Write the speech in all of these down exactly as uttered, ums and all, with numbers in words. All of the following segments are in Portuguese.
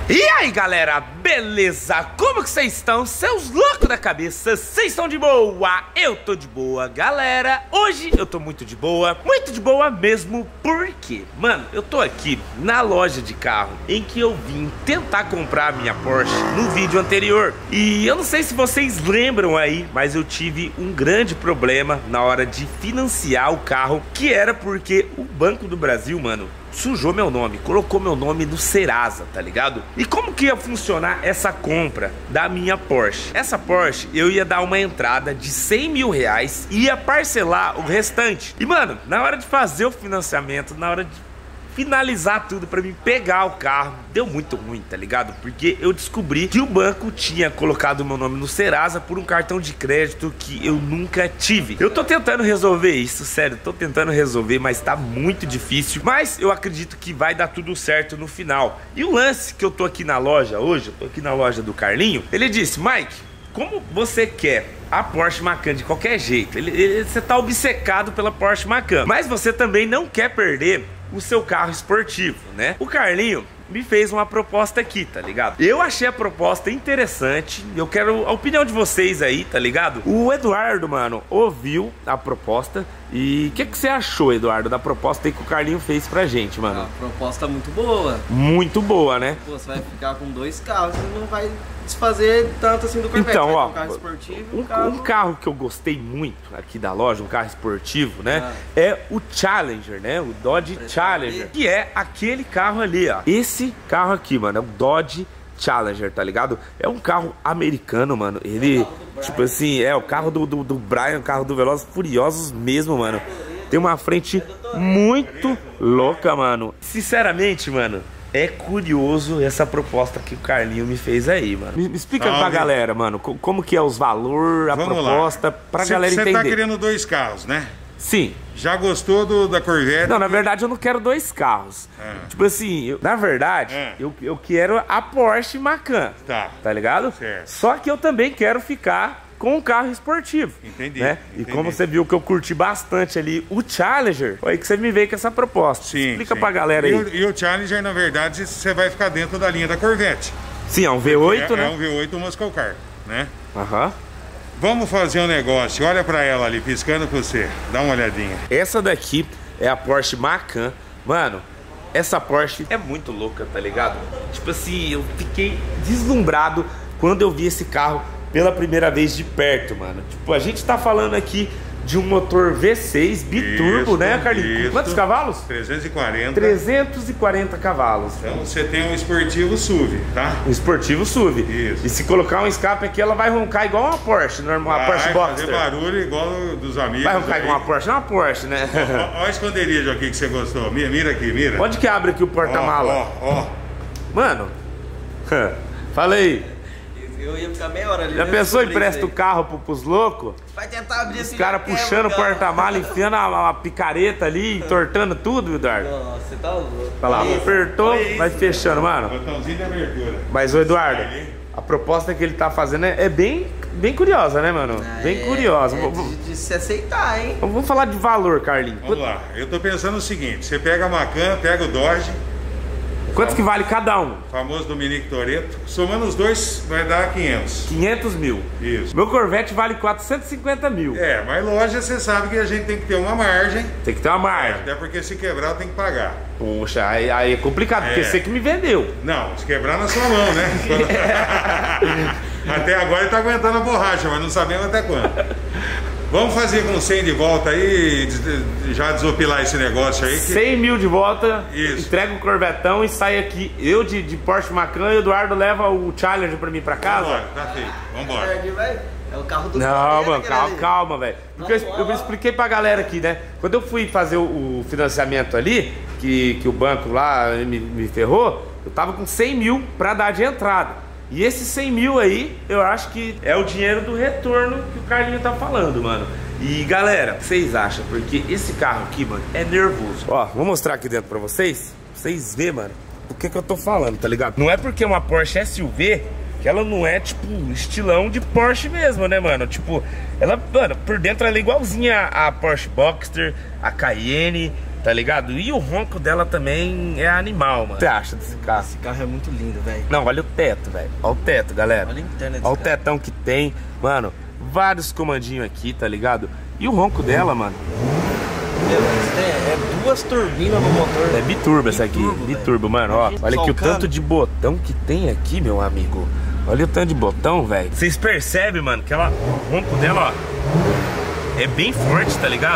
E aí galera, beleza? Como que vocês estão? Seus loucos da cabeça, vocês estão de boa? Eu tô de boa, galera. Hoje eu tô muito de boa, muito de boa mesmo. Porque, mano, eu tô aqui na loja de carro em que eu vim tentar comprar a minha Porsche no vídeo anterior. E eu não sei se vocês lembram aí, mas eu tive um grande problema na hora de financiar o carro, que era porque o Banco do Brasil, mano, sujou meu nome, colocou meu nome no Serasa, tá ligado? E como que ia funcionar essa compra da minha Porsche? Essa Porsche, eu ia dar uma entrada de cem mil reais e ia parcelar o restante. E mano, na hora de fazer o financiamento, na hora de finalizar tudo pra mim pegar o carro, deu muito ruim, tá ligado? Porque eu descobri que o banco tinha colocado o meu nome no Serasa por um cartão de crédito que eu nunca tive. Eu tô tentando resolver isso, sério, tô tentando resolver, mas tá muito difícil. Mas eu acredito que vai dar tudo certo no final. E o lance que eu tô aqui na loja hoje, eu tô aqui na loja do Carlinho, ele disse: Mike, como você quer a Porsche Macan de qualquer jeito, ele, ele, você tá obcecado pela Porsche Macan, mas você também não quer perder o seu carro esportivo, né? O Carlinho me fez uma proposta aqui, tá ligado? Eu achei a proposta interessante, eu quero a opinião de vocês aí, tá ligado? O Eduardo, mano, ouviu a proposta. E o que, que você achou, Eduardo, da proposta aí que o Carlinho fez pra gente, mano? Uma proposta muito boa. Muito boa, né? Pô, você vai ficar com dois carros e não vai desfazer tanto assim do Corvette. Então, ó, um carro esportivo, um, um, carro... um carro que eu gostei muito aqui da loja, um carro esportivo, né? Ah. É o Challenger, né? O Dodge Challenger, que é aquele carro ali, ó. Esse carro aqui, mano, é o Dodge Challenger, tá ligado? É um carro americano, mano. Ele, tipo assim, é o carro do, do, do Brian, o carro do Velozes e Furiosos mesmo, mano. Tem uma frente muito louca, mano. Sinceramente, mano, é curioso essa proposta que o Carlinho me fez aí, mano. Me, me explica Salve. pra galera, mano, como que é os valores, a Vamos proposta, lá. pra cê, galera cê entender. Você tá querendo dois carros, né? Sim. Já gostou do, da Corvette? Não, na verdade eu não quero dois carros. Ah. Tipo assim, eu, na verdade, Ah. eu, eu quero a Porsche Macan. Tá. Tá ligado? Certo. Só que eu também quero ficar com um carro esportivo. Entendi, Né? entendi. E como você viu que eu curti bastante ali o Challenger, foi aí que você me veio com essa proposta. Sim, Explica sim. pra galera e aí. O, e o Challenger, na verdade, você vai ficar dentro da linha da Corvette. Sim, é um V oito, é, né? É um V oito Muscle Car, né? Aham. Vamos fazer um negócio. Olha pra ela ali, piscando pra você. Dá uma olhadinha. Essa daqui é a Porsche Macan. Mano, essa Porsche é muito louca, tá ligado? Tipo assim, eu fiquei deslumbrado quando eu vi esse carro pela primeira vez de perto, mano. Tipo, a gente tá falando aqui de um motor V seis biturbo, Isso, né, Carlinhos? isso. Quantos cavalos? trezentos e quarenta. trezentos e quarenta cavalos. Então você tem um esportivo S U V, tá? Um esportivo S U V. Isso. E se colocar um escape aqui, ela vai roncar igual uma Porsche, normal, uma Porsche Vai Boxster. fazer barulho igual dos amigos. Vai roncar aí. igual uma Porsche, é uma Porsche, né? Olha o esconderijo aqui que você gostou. Mira, mira aqui, mira. Onde que abre aqui o porta-mala? Ó, ó, ó. Mano, fala aí. Eu ia ficar meia hora ali. Já né, pensou em sobre empresta isso o carro pro, pros loucos? aí. Vai tentar abrir Os esse caras puxando o porta-mala, enfiando a, a picareta ali, entortando tudo, Eduardo. Nossa, você tá louco. Olha lá, Olha isso, apertou, olha isso, vai fechando, mano. Botãozinho de abertura. Mas o Eduardo, a proposta que ele tá fazendo é, é bem, bem curiosa, né, mano? Ah, Bem é- curiosa. é Vou- de, vou- de se aceitar, hein? Vamos falar de valor, Carlinhos. Vamos lá. Eu tô pensando o seguinte: você pega a Macan, pega o Dodge, Quanto que vale cada um? famoso Dominique Toretto. Somando os dois, vai dar quinhentos. quinhentos mil. Isso. Meu Corvette vale quatrocentos e cinquenta mil. É, mas loja você sabe que a gente tem que ter uma margem. Tem que ter uma margem. Até porque se quebrar tem que pagar. Poxa, aí, aí é complicado, porque É. você que me vendeu. Não, se quebrar na sua mão, né? Até agora ele tá aguentando a borracha, mas não sabemos até quando. Vamos fazer com cem de volta aí, des- já desopilar esse negócio aí. Que... cem mil de volta, Isso. entrega o Corvetão e sai aqui. Eu de, de Porsche Macan e o Eduardo leva o Challenger pra mim pra casa. Vambora, tá feito. Vambora. É, vai. É o carro do Não, Corvette, mano, aquele calma, ali. calma, velho. Porque eu, Vamos eu lá. expliquei pra galera aqui, né? Quando eu fui fazer o, o financiamento ali, que, que o banco lá me, me ferrou, eu tava com cem mil pra dar de entrada. E esses cem mil aí, eu acho que é o dinheiro do retorno que o Carlinho tá falando, mano. E galera, o que vocês acham? Porque esse carro aqui, mano, é nervoso. Ó, vou mostrar aqui dentro pra vocês, pra vocês verem, mano, o que que eu tô falando, tá ligado? Não é porque é uma Porsche S U V que ela não é, tipo, estilão de Porsche mesmo, né, mano? Tipo, ela, mano, por dentro ela é igualzinha a Porsche Boxster, a Cayenne. tá ligado? E o ronco dela também é animal, mano. O que você acha desse carro? Esse carro é muito lindo, velho. Não, olha o teto, velho. Olha o teto, galera. Olha a interna desse Olha o carro. tetão que tem. Mano, vários comandinhos aqui, tá ligado? E o ronco dela, mano? Meu, é, é duas turbinas no motor. É biturbo essa aqui. Biturbo, Biturbo, mano, ó. Olha aqui o Solcando. tanto de botão que tem aqui, meu amigo. Olha o tanto de botão, velho. Vocês percebem, mano, que ela, o ronco dela, ó, é bem forte, tá ligado?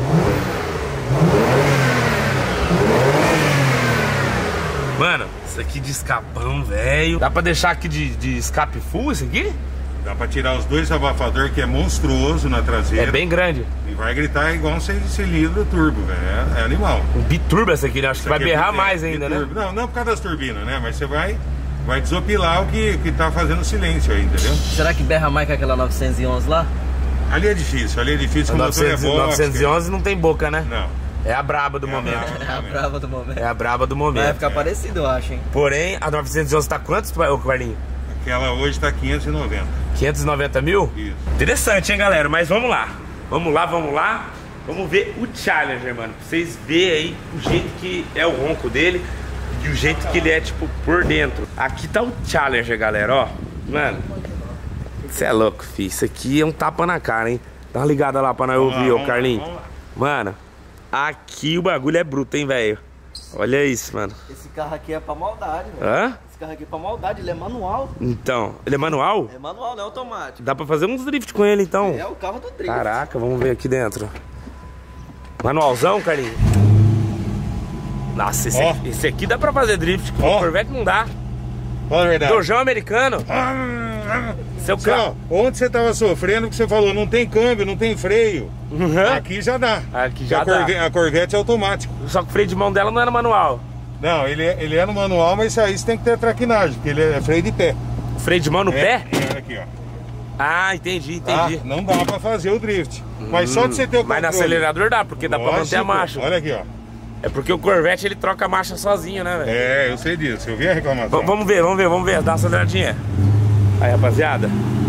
Mano, isso aqui de escapão, velho. Dá pra deixar aqui de, de escape full isso aqui? Dá pra tirar os dois abafadores, que é monstruoso na traseira. É bem grande. E vai gritar igual um seis cilindros turbo, velho. É, é animal. Um biturbo essa aqui, né? Acho que Isso vai aqui é berrar bit- mais é ainda, biturbo. né? Não, não por causa das turbinas, né? Mas você vai, vai desopilar o que, que tá fazendo silêncio aí, entendeu? Será que berra mais que aquela novecentos e onze lá? Ali é difícil, ali é difícil. A O motor é novecentos, box, novecentos e onze não tem boca, né? Não. É a braba do É a momento. braba. É a brava do momento. É a braba do momento. Vai ficar parecido, eu acho, hein? Porém, a novecentos e onze tá quantos, ô Carlinhos? Aquela hoje tá quinhentos e noventa. quinhentos e noventa mil? Isso. Interessante, hein, galera? Mas vamos lá. Vamos lá, vamos lá. Vamos ver o Challenger, mano. Pra vocês verem aí o jeito que é o ronco dele e o jeito que ele é, tipo, por dentro. Aqui tá o Challenger, galera, ó. Mano, você é louco, filho. Isso aqui é um tapa na cara, hein? Dá uma ligada lá pra nós Vamos ouvir, lá, ô vamos Carlinhos. lá, vamos lá. Mano, aqui o bagulho é bruto, hein, velho? Olha isso, mano. Esse carro aqui é pra maldade, velho. Hã? Esse carro aqui é pra maldade, ele é manual. Então, ele é manual? É manual, não é automático. Dá pra fazer uns drift com ele, então. É o carro do drift. Caraca, vamos ver aqui dentro. Manualzão, Carlinhos? Nossa, esse, Ó. aqui, esse aqui dá pra fazer drift, com o Ó. Corvette não dá. Fala a verdade. Dojão americano. Seu Só, carro. onde você tava sofrendo que você falou, não tem câmbio, não tem freio. Uhum. Aqui já dá. Aqui já a dá. Corvette, a Corvette é automático. Só que o freio de mão dela não era manual. Não, ele é, ele é no manual, mas isso aí você tem que ter traquinagem, porque ele é freio de pé. O freio de mão no é, pé? É, aqui, ó. Ah, entendi, Tá? entendi. Não dá pra fazer o drift. Mas só de você ter o Mas no controle. acelerador dá, porque dá pra manter a Lógico. marcha. Olha aqui, ó. É porque o Corvette ele troca a marcha sozinho, né, velho? É, eu sei disso. Eu vi a reclamação. V- Vamos ver, vamos ver, vamos ver. Dá uma aceleradinha. Aí, rapaziada.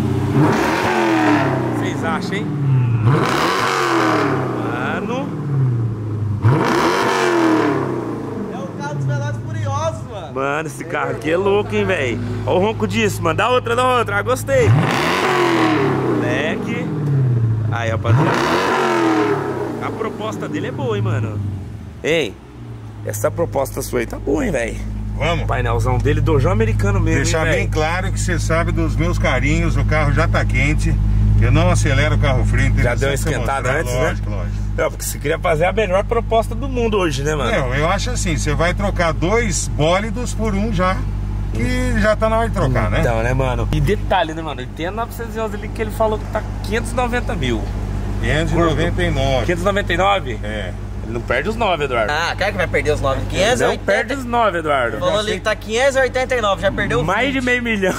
Vocês acham, hein? Mano. É o carro dos Velozes e Furiosos, mano. Mano, esse carro aqui é louco, hein, velho? Olha o ronco disso, mano. Dá outra, dá outra. Ah, gostei. Moleque. Aí, rapaziada. A proposta dele é boa, hein, mano. Ei, essa proposta sua aí tá boa, hein, velho? Vamos. O painelzão dele, dojão americano mesmo, Deixar hein, bem velho? claro que você sabe dos meus carinhos, o carro já tá quente. Eu não acelero o carro frio. Já deu uma interessante você esquentada mostrar. antes, né? Lógico, lógico. Não, porque você queria fazer a melhor proposta do mundo hoje, né, mano? Não, eu acho assim, você vai trocar dois bólidos por um já, que já tá na hora de trocar, né? Então, né, mano? E detalhe, né, mano? Ele tem a novecentos e onze ali que ele falou que tá quinhentos e noventa mil. quinhentos e noventa e nove. quinhentos e noventa e nove? É. Ele não perde os nove, Eduardo. Ah, quer que vai perder os nove? Não quinhentos e oitenta. perde os nove, Eduardo. Falou ali que tá quinhentos e oitenta e nove, já perdeu Mais de vinte. meio milhão.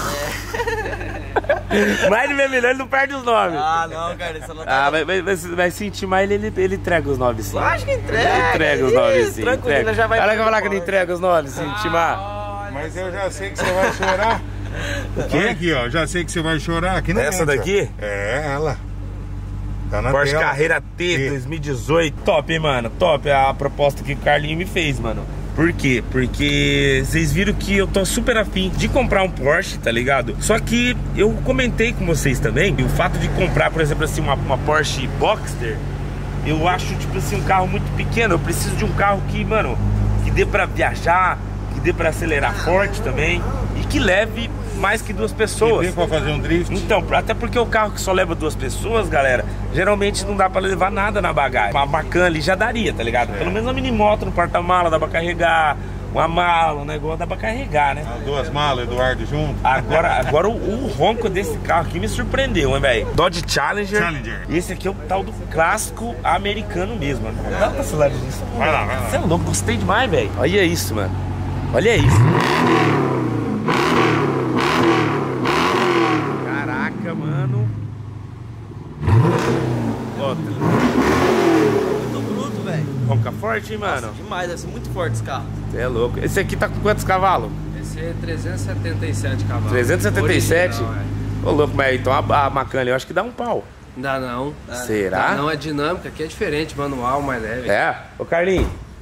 Mais de meio milhão, ele não perde os nove. Ah, não, cara, isso não Ah, tá... vai, vai, vai, vai sentir mais, ele, ele, ele entrega os nove sim. Acho que entrega. Ele entrega os nove sim. Tranquilo, entrega. já vai... Olha que eu falar que ele entrega os nove sim, Timar. Mas eu já sei que você vai chorar. Olha aqui, ó. Já sei que você vai chorar. Aqui não Essa entra. daqui? É, ela. Tá na Porsche tela. Carrera T E- dois mil e dezoito. Top, hein, mano? Top a proposta que o Carlinho me fez, mano. Por quê? Porque vocês viram que eu tô super afim de comprar um Porsche, tá ligado? Só que eu comentei com vocês também, o fato de comprar, por exemplo, assim, uma, uma Porsche Boxster, eu acho, tipo assim, um carro muito pequeno. Eu preciso de um carro que, mano, que dê pra viajar, que dê pra acelerar forte também e que leve mais que duas E pessoas. tem pra fazer um drift. Então, até porque o carro que só leva duas pessoas, galera, geralmente não dá pra levar nada na bagagem. Uma Macan ali já daria, tá ligado? Pelo menos uma mini moto no porta-mala dá pra carregar, uma mala, um negócio dá pra carregar, né? As duas malas, Eduardo junto. Agora, agora o, o ronco desse carro aqui me surpreendeu, hein, velho? Dodge Challenger. Challenger. E esse aqui é o tal do clássico americano mesmo, mano. Dá pra acelerar disso. Vai lá, vai lá. Você é louco, gostei demais, velho. Olha isso, mano. Olha isso. Caraca, mano. Ó, Muito bruto, velho. ronca forte, hein, mano? Demais, deve ser muito forte esse carro. Você é louco. Esse aqui tá com quantos cavalos? Esse é trezentos e setenta e sete cavalos. trezentos e setenta e sete? Original, é. Ô, louco, mas então a, a Macan ali eu acho que dá um pau. Dá não. Será? Dá não, é dinâmica, aqui é diferente, manual, mais leve. É? Ô, Carlinhos,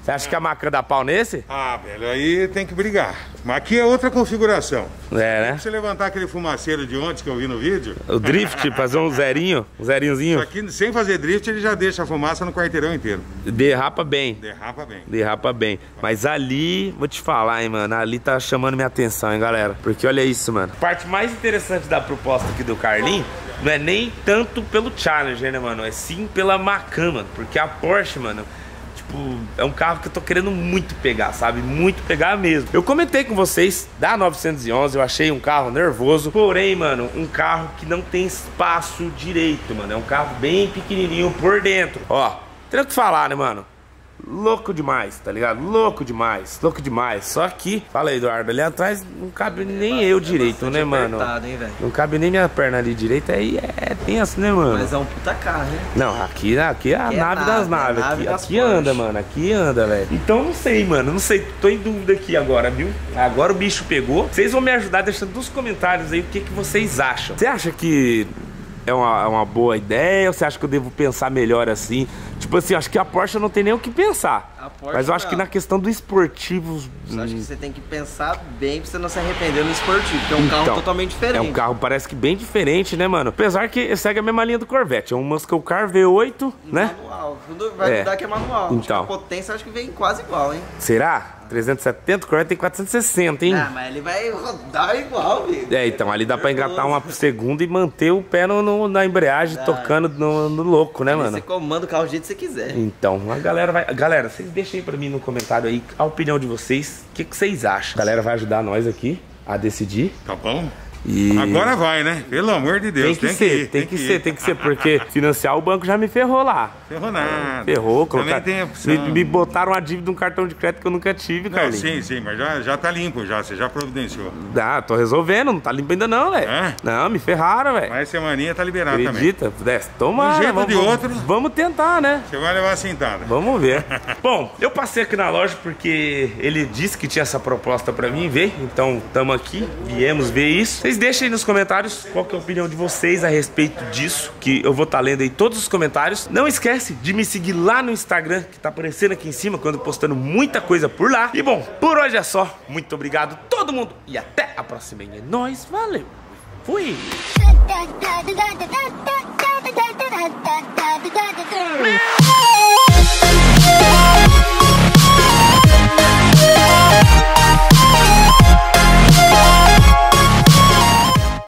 Você acha que a Macan dá pau nesse? Ah, velho, aí tem que brigar. Mas aqui é outra configuração. É, né? Pra você levantar aquele fumaceiro de ontem que eu vi no vídeo. O drift, fazer um zerinho, um zerinhozinho. Só que sem fazer drift ele já deixa a fumaça no quarteirão inteiro. Derrapa bem. Derrapa bem. Derrapa bem. Mas ali, vou te falar, hein, mano. Ali tá chamando minha atenção, hein, galera. Porque olha isso, mano. A parte mais interessante da proposta aqui do Carlinho não é nem tanto pelo Challenger, né, mano? É sim pela Macan, mano. Porque a Porsche, mano, tipo, é um carro que eu tô querendo muito pegar, sabe? Muito pegar mesmo. Eu comentei com vocês da novecentos e onze, eu achei um carro nervoso. Porém, mano, um carro que não tem espaço direito, mano. É um carro bem pequenininho por dentro. Ó, tem o que falar, né, mano? Louco demais, tá ligado? Louco demais, louco demais. Só que, fala aí, Eduardo, ali atrás não cabe nem eu direito, né, mano? Hein, não cabe nem minha perna ali direita, aí é tenso, né, mano? Mas é um puta carro, né? Não, aqui, aqui é a aqui nave é das nave, naves. é nave Aqui, das aqui anda, Porsche. mano, aqui anda, velho. Então não sei, mano, não sei, tô em dúvida aqui agora, viu? Agora o bicho pegou. Vocês vão me ajudar deixando nos comentários aí o que, que vocês acham. Você acha que é uma, é uma boa ideia ou você acha que eu devo pensar melhor assim? Tipo assim, acho que a Porsche não tem nem o que pensar. A Porsche Mas eu acho não. que na questão do esportivo... Eu acho que você tem que pensar bem pra você não se arrepender no esportivo, que é um carro Então, totalmente diferente. É um carro, parece que bem diferente, né, mano? Apesar que segue a mesma linha do Corvette. É um Muscle Car V oito, né? Manual. Tudo vai É. mudar que é manual. Acho que Então. a potência acho que vem quase igual, hein? Será? trezentos e setenta, o Corvette tem quatrocentos e sessenta, hein? Ah, mas ele vai rodar igual, velho. É, então ali dá pra engatar uma pro segundo e manter o pé no, no- na embreagem, tocando no, no louco, né, mano? Você comanda o carro do jeito que você quiser. Então, a galera vai... Galera, vocês deixem aí pra mim no comentário aí a opinião de vocês. O que, que vocês acham? A galera vai ajudar nós aqui a decidir. Tá bom? E... Agora vai, né? Pelo amor de Deus. Tem que ser, ir, tem que ir. ser, tem que ser, porque financiar o banco já me ferrou lá. Ferrou nada. Ferrou, Também colocar... tem opção. me, me botaram uma dívida de um cartão de crédito que eu nunca tive, Não, Carlinhos. sim, sim, mas já, já tá limpo já, você já providenciou. Ah, tô resolvendo, não tá limpo ainda não, velho. É? Não, me ferraram, velho. Mas semaninha tá liberado Acredita? Desce, toma. De um jeito ou de vamos, outro. Vamos tentar, né? também. Você vai levar a sentada. Vamos ver. Bom, eu passei aqui na loja porque ele disse que tinha essa proposta pra mim ver. Então, tamo aqui, viemos ver isso. Vocês deixem aí nos comentários qual que é a opinião de vocês a respeito disso, que eu vou estar lendo aí todos os comentários. Não esquece de me seguir lá no Instagram, que tá aparecendo aqui em cima, quando eu postando muita coisa por lá. E bom, por hoje é só. Muito obrigado todo mundo e até a próxima. É nóis, valeu. Fui. da da da da da da da da da da da da da